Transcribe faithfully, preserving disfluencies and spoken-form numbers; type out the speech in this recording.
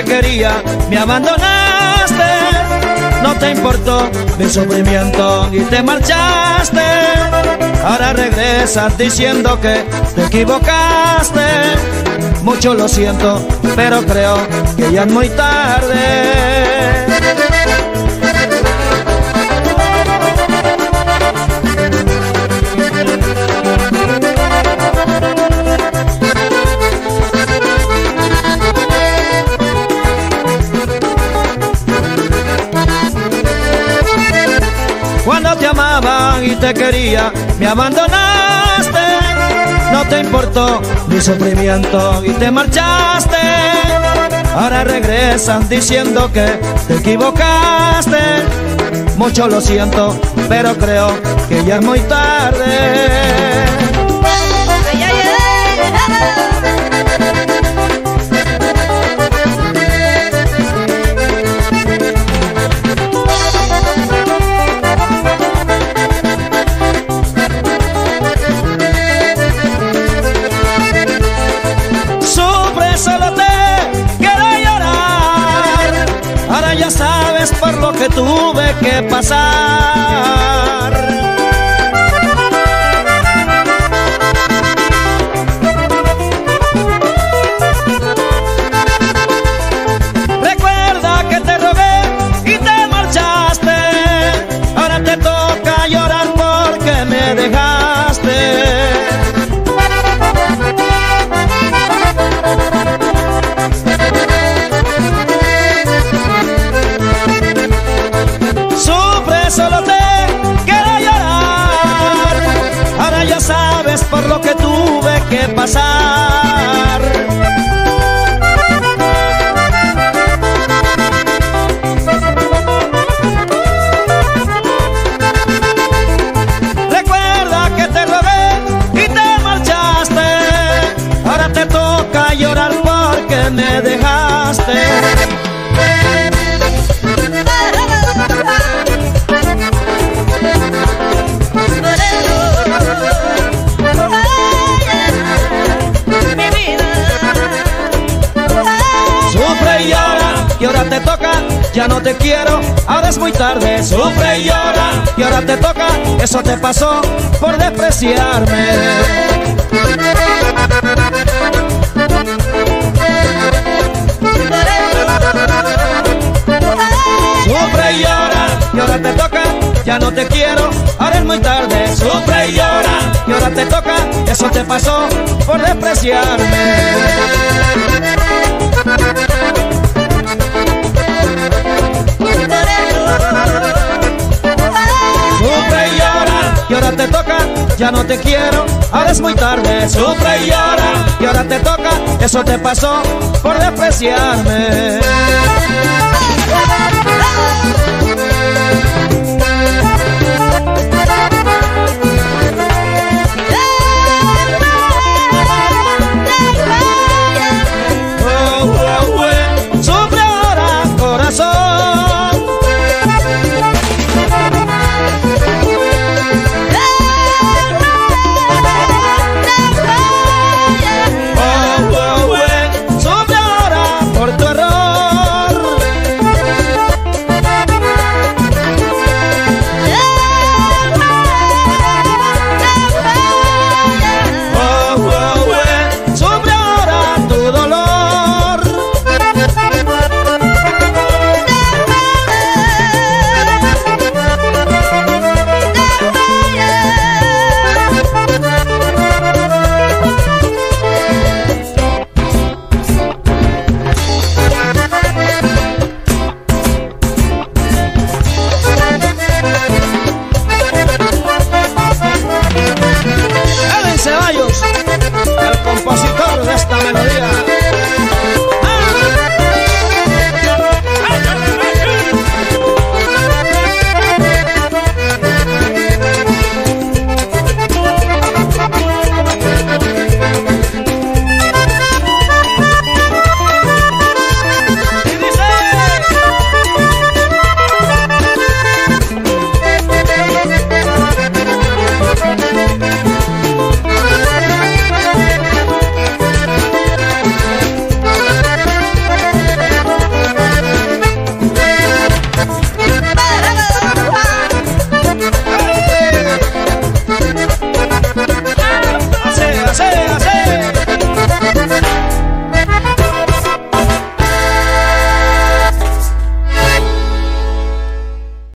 quería, me abandonaste. No te importó mi sufrimiento y te marchaste. Ahora regresas diciendo que te equivocaste. Mucho lo siento, pero creo que ya es muy tarde. Cuando te amaba y te quería, me abandonaste. No te importó mi sufrimiento y te marchaste. Ahora regresas diciendo que te equivocaste. Mucho lo siento, pero creo que ya es muy tarde. Ya sabes por lo que tuve que pasar. Recuerda que te rogué y te marchaste. Ahora te toca llorar porque me dejaste. Solo te quiero llorar. Ahora ya sabes por lo que tuve que pasar. Recuerda que te robé y te marchaste. Ahora te toca llorar porque me dejaste. Y ahora te toca, ya no te quiero, ahora es muy tarde. Sufre y llora, y ahora te toca, eso te pasó por despreciarme. Sufre y llora, y ahora te toca, ya no te quiero, ahora es muy tarde. Sufre y llora, y ahora te toca, eso te pasó por despreciarme. Sufre y llora, y ahora te toca, ya no te quiero, ahora es muy tarde. Sufre y llora, y ahora te toca, eso te pasó por despreciarme.